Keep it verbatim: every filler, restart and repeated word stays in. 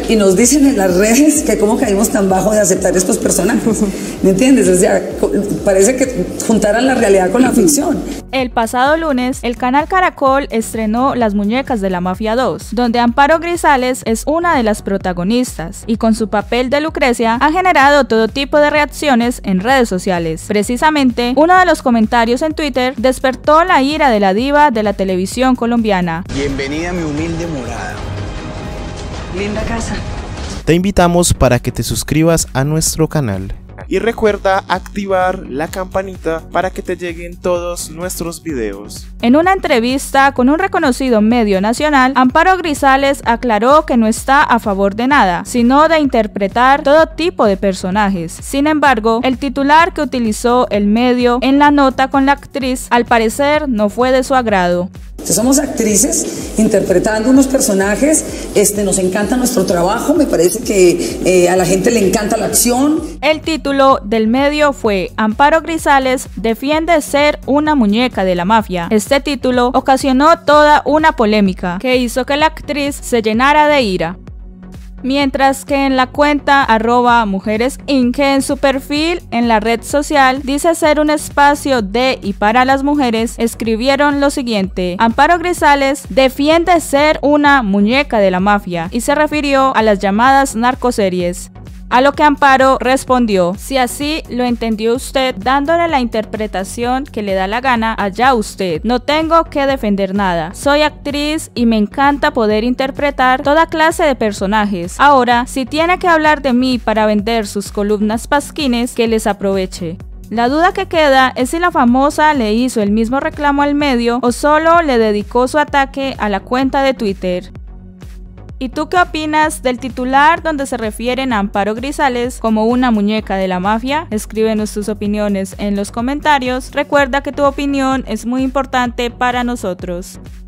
y nos dicen en las redes que cómo caímos tan bajo de aceptar estos personajes. ¿Me entiendes? O sea, parece que juntaran la realidad con la ficción. El pasado lunes, el canal Caracol estrenó Las Muñecas de la Mafia dos, donde Amparo Grisales es una de las protagonistas y con su papel de Lucrecia ha generado todo tipo de reacciones en redes sociales. Precisamente, uno de los comentarios en Twitter despertó la ira de la diva de la televisión colombiana. Bienvenida a mi humilde morada. Linda casa. Te invitamos para que te suscribas a nuestro canal. Y recuerda activar la campanita para que te lleguen todos nuestros videos. En una entrevista con un reconocido medio nacional, Amparo Grisales aclaró que no está a favor de nada, sino de interpretar todo tipo de personajes. Sin embargo, el titular que utilizó el medio en la nota con la actriz, al parecer no fue de su agrado. Somos actrices interpretando unos personajes, este, nos encanta nuestro trabajo, me parece que eh, a la gente le encanta la acción. El título del medio fue Amparo Grisales defiende ser una muñeca de la mafia. Este título ocasionó toda una polémica que hizo que la actriz se llenara de ira. Mientras que en la cuenta arroba mujeres inc, que en su perfil en la red social dice ser un espacio de y para las mujeres, escribieron lo siguiente: Amparo Grisales defiende ser una muñeca de la mafia, y se refirió a las llamadas narcoseries. A lo que Amparo respondió: si así lo entendió usted, dándole la interpretación que le da la gana, allá usted. No tengo que defender nada. Soy actriz y me encanta poder interpretar toda clase de personajes. Ahora, si tiene que hablar de mí para vender sus columnas pasquines, que les aproveche. La duda que queda es si la famosa le hizo el mismo reclamo al medio o solo le dedicó su ataque a la cuenta de Twitter. ¿Y tú qué opinas del titular donde se refieren a Amparo Grisales como una muñeca de la mafia? Escríbenos tus opiniones en los comentarios. Recuerda que tu opinión es muy importante para nosotros.